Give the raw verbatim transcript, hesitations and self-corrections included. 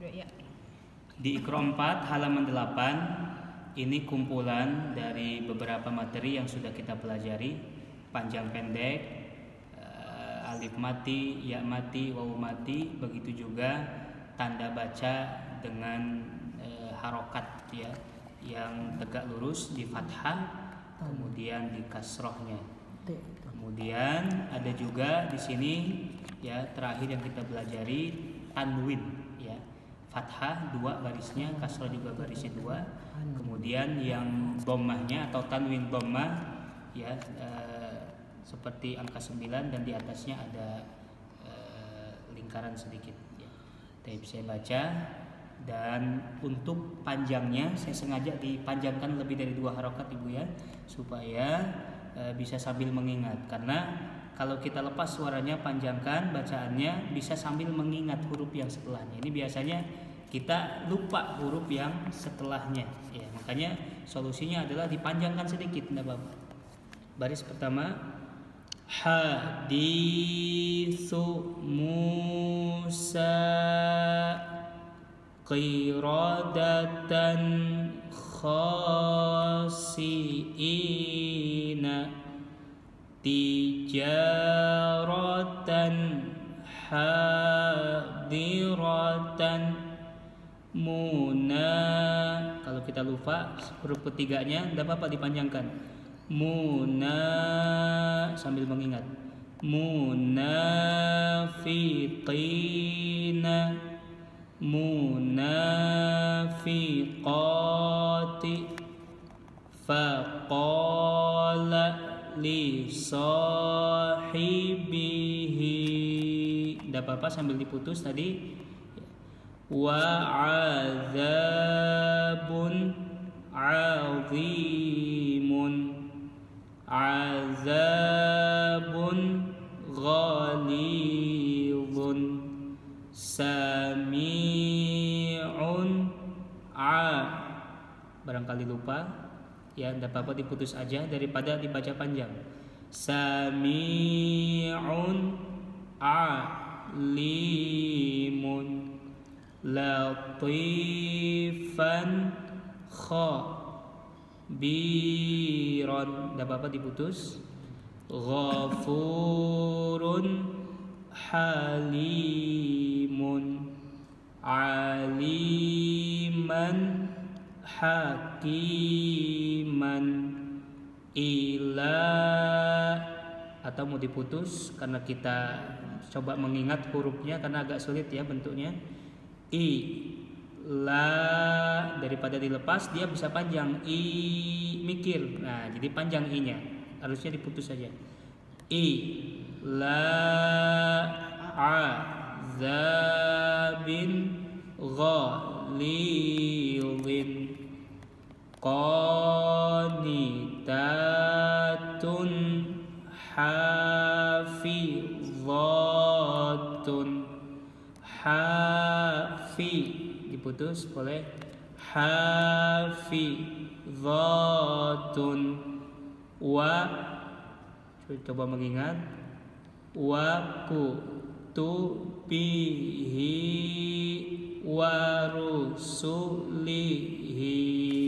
Ya. Di Iqra empat halaman delapan ini kumpulan dari beberapa materi yang sudah kita pelajari, panjang pendek, uh, alif mati, ya mati, wawu mati, begitu juga tanda baca dengan uh, harokat ya, yang tegak lurus di fathah, kemudian di kasrohnya. Kemudian ada juga di sini ya terakhir yang kita pelajari tanwin ya. Fathah dua barisnya, kasroh juga barisnya dua. Kemudian yang dhammahnya atau tanwin dhammah ya e, seperti angka sembilan dan di atasnya ada e, lingkaran sedikit ya. Tapi saya baca, dan untuk panjangnya saya sengaja dipanjangkan lebih dari dua harokat Ibu ya, supaya e, bisa sambil mengingat, karena kalau kita lepas suaranya panjangkan bacaannya bisa sambil mengingat huruf yang setelahnya. Ini biasanya kita lupa huruf yang setelahnya ya, makanya solusinya adalah dipanjangkan sedikit enggak apa-apa. Baris pertama haditsu Musa qiradatan khasiina tijaratan hadiratan muna. Kalau kita lupa huruf ketiganya tidak apa-apa dipanjangkan. Muna sambil mengingat. Munafiqina, munafiqati, faqala li sahibihi. Tidak apa-apa sambil diputus tadi. Wa azabun azimun, azabun ghalidun, sami'un a. Barangkali lupa ya, tidak apa-apa diputus aja daripada dibaca panjang. Sami'un alimun, latifan khabiran. Tidak apa-apa diputus. Ghafurun halimun, aliman hakiman, ila. Atau mau diputus karena kita coba mengingat hurufnya karena agak sulit ya bentuknya. I la, daripada dilepas dia bisa panjang. I mikir, nah jadi panjang i nya, harusnya diputus saja. I la azabin ghalidin, qanitatun hafizatun, hafi diputus boleh, hafizatun, wa coba mengingat, wa kutubihi wa rusulihi,